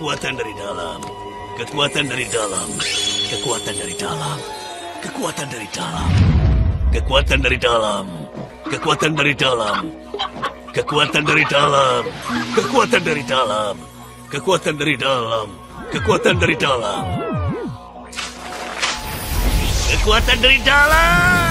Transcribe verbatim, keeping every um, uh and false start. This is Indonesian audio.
Kekuatan dari dalam. Kekuatan dari dalam. Kekuatan dari dalam. Kekuatan dari dalam. Kekuatan dari dalam. Kekuatan dari dalam. Kekuatan dari dalam. Kekuatan dari dalam. Kekuatan dari dalam. Kekuatan dari dalam. Kekuatan dari dalam.